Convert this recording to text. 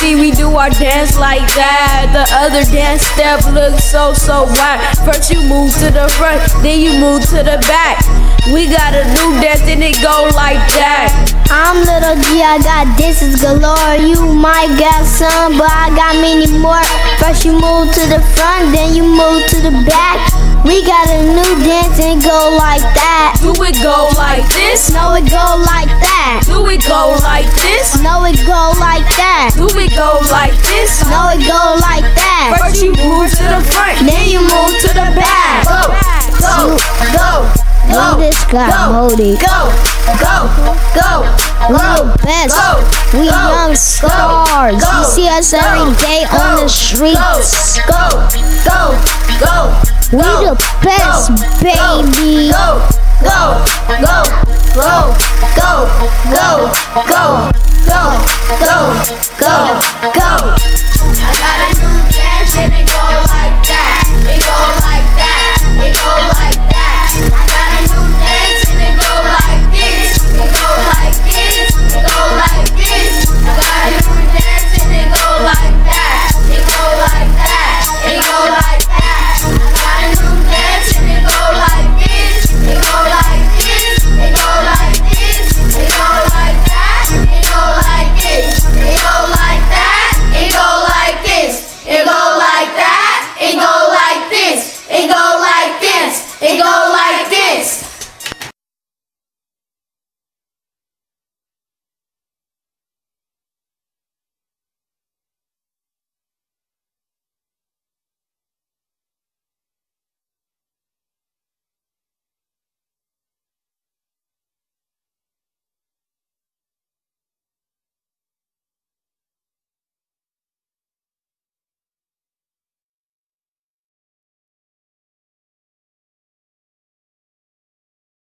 see, we do our dance like that. The other dance step looks so whack. First you move to the front, then you move to the back. We got a new dance and it go like that. I'm Little G, I got dances galore. You might got some, but I got many more. First you move to the front, then you move to the back. We got a new dance and it go like that. Do it go like this? No, it go like that. Do it go like this? No, it go like that. Do it go like this? No, it go like that. First you move to the front, then you move to the back. Go, go, go, go, this got moody. Go, go, go, We the best. We young stars. You see us every day on the streets. Go, go, go. We the best, baby. Go, go.